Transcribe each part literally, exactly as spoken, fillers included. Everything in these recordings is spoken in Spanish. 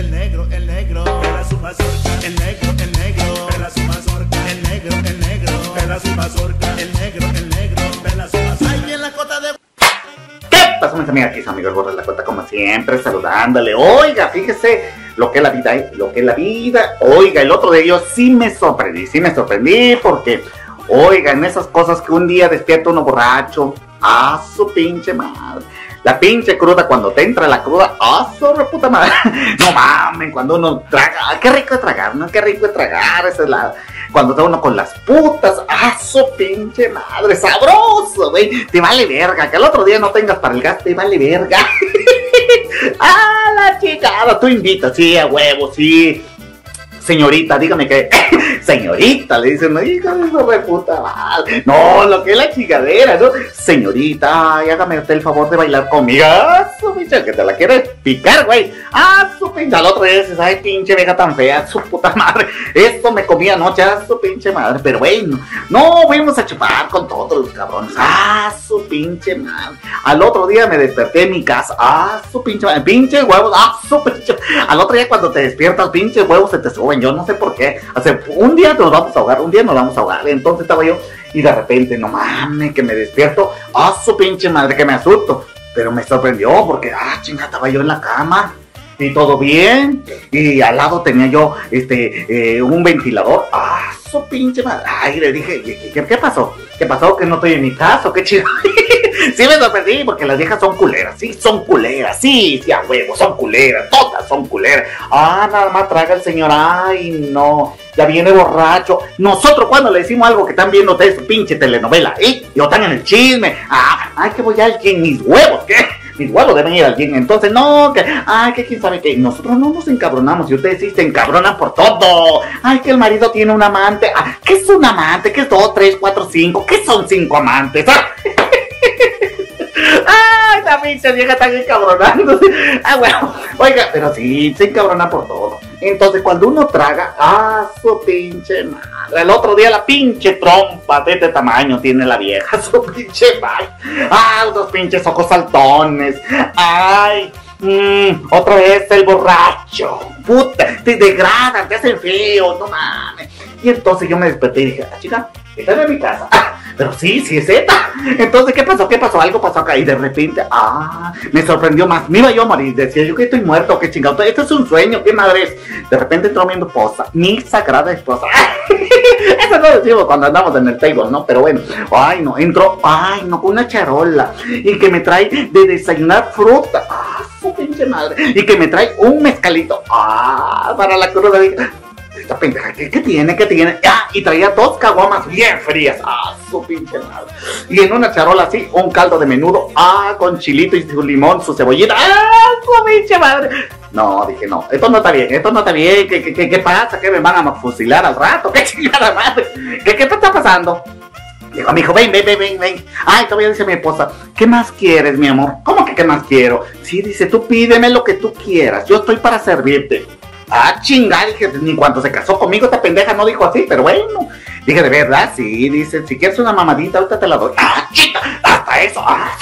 el negro, el negro, pela su mazorca, el negro, el negro, pela su mazorca, el negro, el negro, pela su mazorca, el negro, el negro, pela su mazorca. Ahí en la cota de... ¿Qué pasó, mis amigas? Aquí es su amigo el Gordo de la Cota, como siempre, saludándole. Oiga, fíjese lo que es la vida, ¿eh? Lo que es la vida. Oiga, el otro de ellos sí me sorprendí, sí me sorprendí porque, oiga, en esas cosas que un día despierta uno borracho, ¡ah, su pinche madre! La pinche cruda, cuando te entra la cruda, ¡ah, su reputa madre! No mames, cuando uno traga, ¡qué rico es tragar, no! ¡Qué rico es tragar! Esa es la... Cuando está uno con las putas, ¡ah, su pinche madre! ¡Sabroso, güey! Te vale verga, que el otro día no tengas para el gas, te vale verga. ¡Ah, la chingada! Tú invitas, sí, a huevo, sí. Señorita, dígame que... Señorita, le dicen, no, hija de su reputa madre. No, lo que es la chingadera, ¿no? Señorita, ay, hágame usted el favor de bailar conmigo. ¡Ah, su pinche, que te la quieres picar, güey! ¡Ah, su pinche! Al otro día dices, ay, pinche vieja tan fea, su puta madre. Esto me comí anoche, ¡ah, su pinche madre! Pero bueno, no, fuimos a chupar con todos los cabrones. ¡Ah, su pinche madre! Al otro día me desperté en mi casa. ¡Ah, su pinche madre! ¡Pinche huevos! ¡Ah, su pinche! Al otro día cuando te despiertas, pinche huevos se te suben. Yo no sé por qué. O sea, un día nos vamos a ahogar, un día nos vamos a ahogar. Entonces estaba yo y de repente, no mames, que me despierto. ¡Ah, su pinche madre! Que me asusto. Pero me sorprendió porque, ah, chingada, estaba yo en la cama. Y todo bien. Y al lado tenía yo, este, eh, un ventilador. ¡Ah, su pinche madre! Ay, le dije, ¿qué, qué, qué pasó? ¿Qué pasó? ¿Que no estoy en mi casa? ¿Qué chido? Sí me sorprendí porque las viejas son culeras. Sí, son culeras. Sí, sí, a huevo, son culeras. Todas son culeras. Ah, nada más traga el señor. Ay, no. Ya viene borracho. Nosotros cuando le decimos algo que están viendo ustedes su pinche telenovela, ¿eh? Y o están en el chisme. Ah, ay, que voy al gym, mis huevos, ¿qué? Mis huevos deben ir al gym. Entonces, no, que, ay, que quién sabe qué. Nosotros no nos encabronamos y ustedes sí se encabronan por todo. Ay, que el marido tiene un amante. Ah, ¿qué es un amante? ¿Qué es dos, tres, cuatro, cinco? ¿Qué son cinco amantes? Ah. Ay, la pinche vieja está encabronándose. Ah, bueno, oiga, pero sí, se encabrona por todo. Entonces, cuando uno traga, ah, su pinche madre. El otro día la pinche trompa de este tamaño tiene la vieja, su pinche madre. Ah, unos pinches ojos saltones. Ay, mmm, otra vez el borracho. Puta, te degradan, te hacen feo, no mames. Y entonces yo me desperté y dije, ah, chica, esta es mi casa. Ah, pero sí, sí es esta. Entonces, ¿qué pasó? ¿Qué pasó? Algo pasó acá. Y de repente, ah, me sorprendió más. Me iba yo a morir. Decía yo que estoy muerto, que chingado. Esto es un sueño, qué madre es. De repente entró mi esposa, mi sagrada esposa. Eso no lo decimos cuando andamos en el table, ¿no? Pero bueno, ay, no, entró, ay, no, con una charola. Y que me trae de desayunar fruta. Ah, su pinche madre. Y que me trae un mezcalito. Ah, para la cruda de... Esta pendeja, ¿qué, ¿qué tiene? ¿Qué tiene? Ah, y traía dos caguamas bien frías. Ah, su pinche madre. Y en una charola así, un caldo de menudo. Ah, con chilito y su limón, su cebollita. Ah, su pinche madre. No, dije, no, esto no está bien, esto no está bien. ¿Qué, qué, qué, qué pasa? ¿Qué me van a fusilar al rato? ¿Qué chingada madre? ¿Qué, qué está pasando? Dijo, mi hijo, ven, ven, ven, ven, ven. Ay, todavía dice mi esposa, ¿qué más quieres, mi amor? ¿Cómo que qué más quiero? Sí, dice, tú pídeme lo que tú quieras, yo estoy para servirte. Ah, chingada, dije, ni cuando se casó conmigo esta pendeja no dijo así, pero bueno. Dije, ¿de verdad? Sí, dice, si quieres una mamadita, ahorita te la doy. Ah, chica, hasta eso. Ah,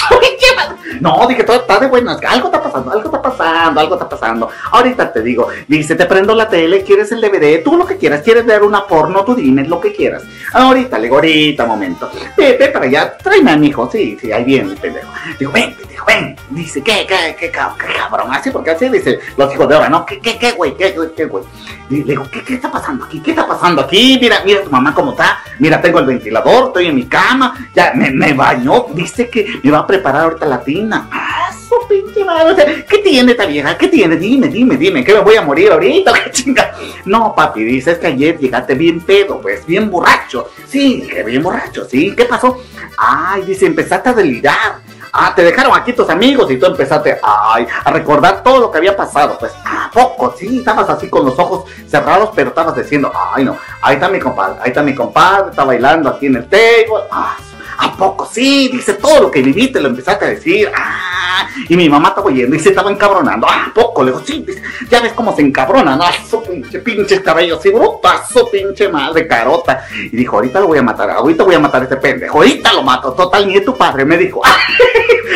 no, dije, todo está de buenas. Algo está pasando, algo está pasando, algo está pasando. Ahorita te digo, dice, te prendo la tele, quieres el D V D, tú lo que quieras, quieres ver una porno, tú dime lo que quieras. Ahorita, le digo, ahorita, momento. Ve, ve para allá, tráeme a mi hijo. Sí, sí, ahí viene el pendejo. Digo, ven, pendejo, ven. Dice, ¿qué, qué, qué, qué, qué cabrón? Así, porque así dice los hijos de ahora, ¿no? ¿Qué, qué, qué, güey? ¿Qué, güey? ¿Qué, güey? Y le digo, ¿qué, qué está pasando aquí? ¿Qué está pasando aquí? Mira, mira tu mamá cómo está. Mira, tengo el ventilador, estoy en mi cama. Ya, me, me bañó. Dice que me va a preparar ahorita la tina. Ah, su pinche madre. O sea, ¿qué tiene esta vieja? ¿Qué tiene? Dime, dime, dime. ¿Que me voy a morir ahorita? ¿Qué chinga? No, papi, dice, es que ayer llegaste bien pedo, pues, bien borracho. Sí, dije, bien borracho, sí. ¿Qué pasó? Ay, dice, empezaste a delirar. Ah, te dejaron aquí tus amigos y tú empezaste, ay, a recordar todo lo que había pasado. Pues, ¿a poco? Sí, estabas así con los ojos cerrados, pero estabas diciendo, ay, no, ahí está mi compadre, ahí está mi compadre, está bailando aquí en el table. Ah, ¿a poco? Sí, dice, todo lo que viviste lo empezaste a decir. Ah, y mi mamá estaba oyendo y se estaba encabronando. Ah, ¿a poco? Le digo, sí, dice, ya ves cómo se encabronan. Ah, su pinche, pinches cabellos, sí, bruta, su pinche madre, carota. Y dijo, ahorita lo voy a matar, ahorita voy a matar a este pendejo, ahorita lo mato. Total, ni es tu padre, me dijo.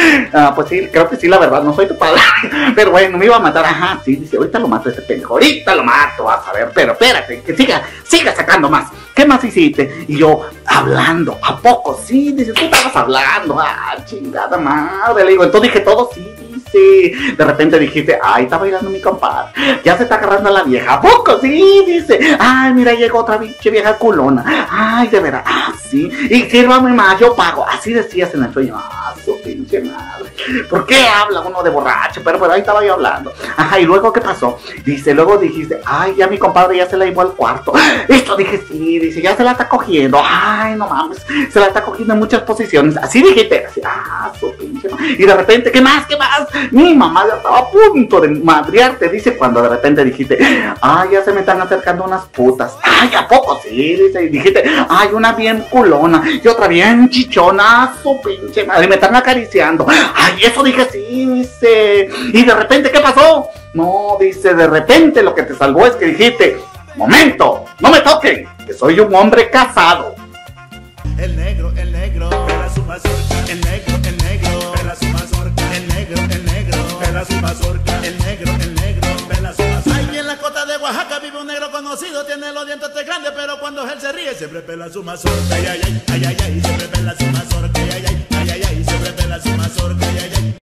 Ah, pues sí, creo que sí, la verdad, no soy tu padre. Pero bueno, me iba a matar, ajá, sí, dice, ahorita lo mato a este pendejo, ahorita lo mato, vas a ver, pero espérate, que siga, siga sacando más. ¿Qué más hiciste? Y yo, hablando, ¿a poco? Sí, dice, tú estabas hablando, ah, chingada madre, le digo, entonces dije todo, sí, dice, de repente dijiste, ay, está bailando mi compadre, ya se está agarrando a la vieja, ¿a poco? Sí, dice, ay, mira, llegó otra pinche vieja culona, ay, de veras, ah, sí, y sírvame más, yo pago, así decías en el sueño, ah, su pinche madre, ¿por qué habla uno de borracho? Pero, pero ahí estaba yo hablando, ajá, y luego, ¿qué pasó? Dice, luego dijiste, ay, ya mi compadre ya se la llevó al cuarto, esto dije, sí, dice, ya se la está cogiendo, ay, no mames, se la está cogiendo en muchas posiciones, así dijiste, así, ah, su pinche madre, y de repente, ¿qué más, qué más? Mi mamá ya estaba a punto de madrearte, dice, cuando de repente dijiste, ay, ya se me están acercando unas putas, ay, ¿a poco? Sí, dice, y dijiste, ay, una bien culona, y otra bien chichona, su pinche madre, y me están acariciando, ay, eso dije, sí, dice, y de repente, ¿qué pasó? No, dice, de repente lo que te salvó es que dijiste, momento, no me toquen, que soy un hombre casado. El negro, el negro, pela su mazorca. El negro, el negro, pela su mazorca. El negro, el negro, pela su mazorca. El negro, el negro, pela su mazorca. Ahí en la costa de Oaxaca vive un negro conocido, tiene los dientes grandes, pero cuando él se ríe siempre pela su mazorca. Ay, ay, ay, ay, ay, siempre pela su mazorca. Ay, ay, ay, ay, ay, siempre pela su mazorca. Ay, ay, ay.